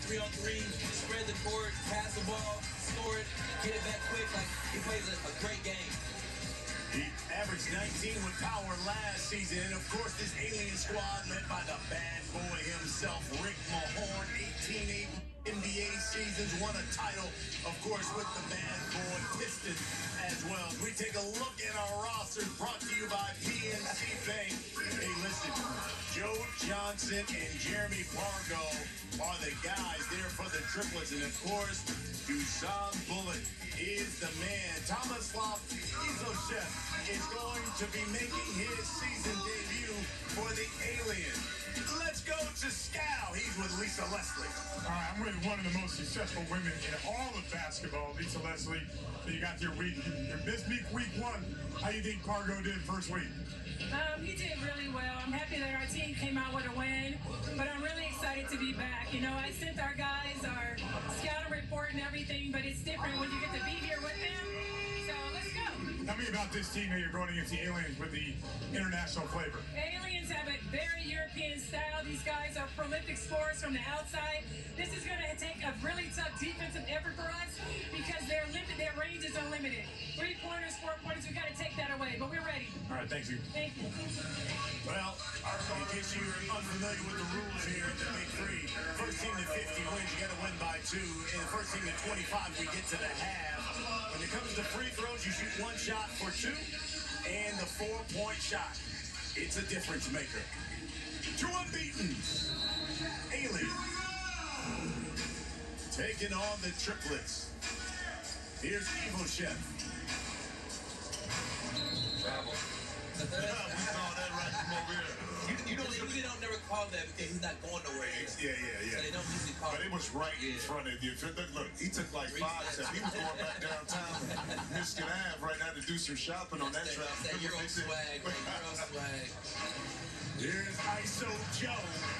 3-on-3, spread the court, pass the ball, score it, get it back quick. Like, he plays a great game. He averaged 19 with power last season. And, of course, this alien squad led by the bad boy himself, Rick Mahorn, 18 NBA seasons, won a title, of course, with the bad boy Pistons as well. We take a look at our roster brought to you by PNC Bank. Hey, listen, Joe Johnson and Jeremy Pargo are the guys there for the Triplets. And, of course, Dusan Bullet is the man. Tomislav Izochev is going to be making his season debut for the Alien. Let's go to Scow. He's with Lisa Leslie. All right, I'm with one of the most successful women in all of basketball, Lisa Leslie. You got your week, your missed week 1. How do you think Pargo did first week? He did really well. I'm happy that our team came out with a win, but I'm really excited to be back. You know, I sent our guys our scouting report and everything, but it's different when you get to be here with them. So let's go. Tell me about this team that you're going against the Aliens with the international flavor. Aliens have a very European style. These guys are prolific scorers from the outside. This is going to take a really tough defensive effort for us because their range is unlimited. 3-pointers, 4-pointers, we got to take that away, but we're ready. All right, thank you. Thank you. Well, in case you're unfamiliar with the rules here at the Big Three, first team to 50 wins, you got to win by 2. And the first team to 25, we get to the half. When it comes to free throws, you shoot 1 shot for 2, and the 4-point shot. It's a difference maker. 2 unbeaten. Alien taking on the Triplets. Here's Izochev. Travel. We saw that right from over here. You know, they don't never call that because he's not going nowhere. Yeah. So they don't usually call But it was right in front of you. Look, he took like 5 steps. He was going back downtown, Michigan Ave right now to do some shopping on that traffic. That Euro swag, man. Euro swag. Here's ISO Joe.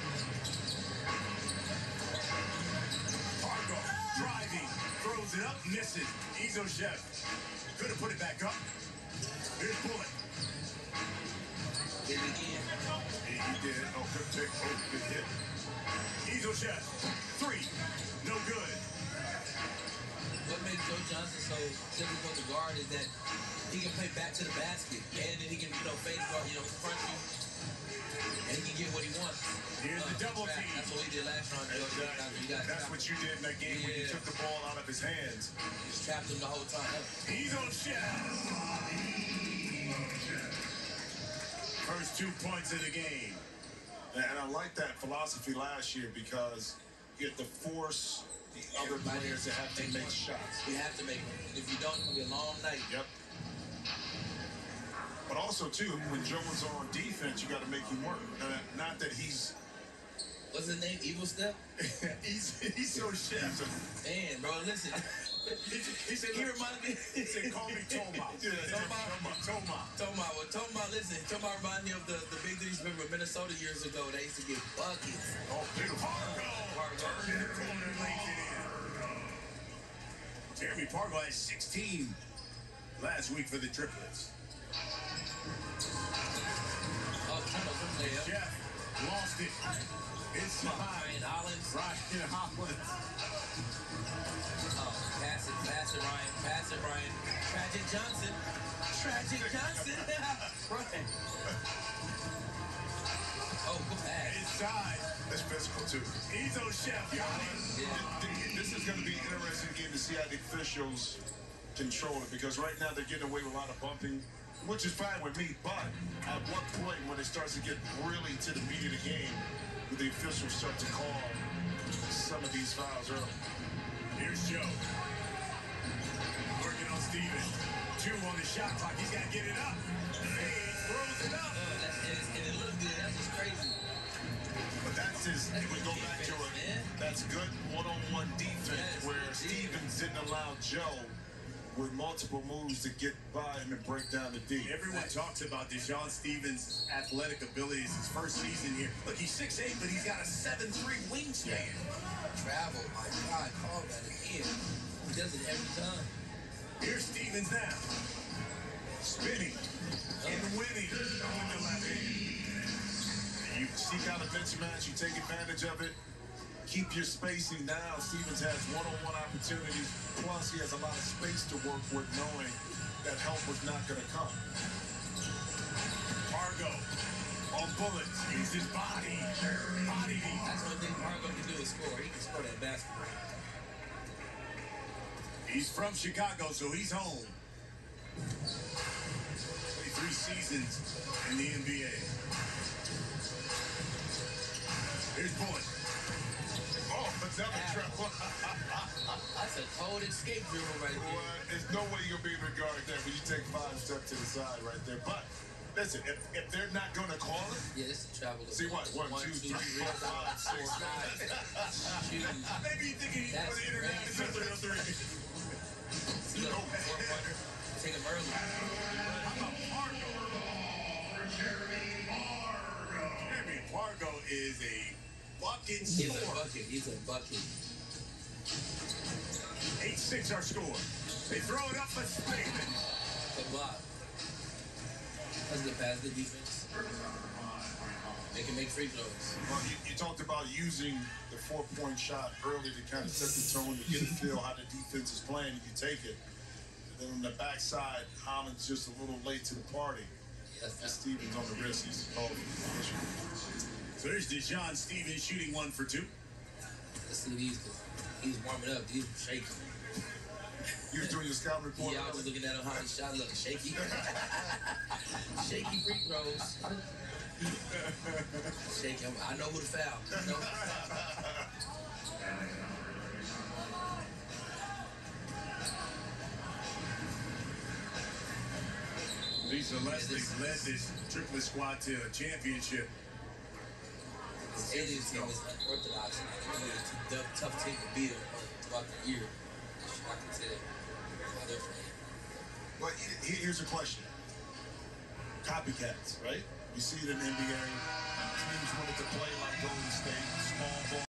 Pargo driving, throws it up, misses. Izochev could have put it back up. Here's Bullet. Hit it again. He did. Oh, good pick. Oh, good hit. Izochev, 3, no good. What makes Joe Johnson so difficult to guard is that he can play back to the basket, and then he can, face guard, front you, and he can get what he wants. Here's the double team. That's what we did last round, Joe. That's what you did in that game when you took the ball out of his hands. Just trapped him the whole time. Izochev. First 2 points of the game. And I like that philosophy last year because you have to force the other players to have to make shots. We have to make them. If you don't, it's going to be a long night. Yep. But also, too, when Joe was on defense, you got to make him work. Not that he's... What's his name? Evil Step? he's so chef. Man, bro, listen. He said, he reminded me. He said, call me Toma. Toma. Well, Toma, listen. Toma reminded me of the big dudes from Minnesota years ago. They used to get buckets. Oh, beautiful. Pargo. In the corner, lays it in. Jeremy Pargo had 16 last week for the Triplets. Oh, Jeff lost it. It's behind Hollins. Ryan Hollins. Oh, pass it, Ryan. Tragic Johnson. Right. Oh, good pass. Inside. That's physical, too. Izochev got it. Yeah. This is going to be an interesting game to see how the officials control it because right now they're getting away with a lot of bumping, which is fine with me, but at what point when it starts to get really to the meat of the game, will the officials start to call some of these fouls early? Here's Joe. Working on Steven. 2 on the shot clock. He's got to get it up. He throws it up. And it looked good. That's just crazy. But that's his, we go back to it. That's good one-on-one defense where Stevens didn't allow Joe with multiple moves to get by him and break down the D. Everyone talks about Deshaun Stevens' athletic abilities his first season here. Look, he's 6'8", but he's got a 7'3" wingspan. Travel, my God, call that again. He does it every time. Here's Stevens now. Spinning and winning with the left hand. You seek out a mismatch, you take advantage of it. keep your spacing down. Stevens has one-on-one opportunities. Plus, he has a lot of space to work with, knowing that help was not going to come. Pargo on bullets. Use his body. Body. That's one thing Pargo can do is score. He can score that basketball. He's from Chicago, so he's home. 23 seasons in the NBA. Here's Bullet. Oh, another trouble. That's a cold escape dribble right there. Well, there's no way you'll be able to guard that when you take 5 steps to the side right there. But listen, if they're not going to call it, Yeah, this is travel. see what? 1, 2, 3, 4, 5, 6. Maybe you think he's for the international three. See, look, 4-pointer. Take him early. How about Pargo? Jeremy Pargo is a bucket He's a scorer. bucket. He's a bucket. 8-6 our score. They throw it up, but Spaceman. Good block. That's good pass, good defense. They can make free throws. Well, you talked about using the 4-point shot early to kind of set the tone, to get a feel how the defense is playing, and you take it. And then on the backside, Holland's just a little late to the party. Yes, And Stevens on the wrist, he's called for the position. So there's Deshaun Stevens shooting 1 for 2. Let's see these, because he's warming up. These were shaky. You was doing your scout report? Yeah, I was looking at him how he shot. Look, shaky. Shaky free throws. Shaky. I know who to foul. I know who to foul. Lisa Leslie led this triplet squad to a championship. This alien team is unorthodox. It's a tough team to beat throughout the year. I can say that. How they're playing. Well, here's a question. Copycats, right? You see it in the NBA. Teams wanted to play like Golden State, small ball.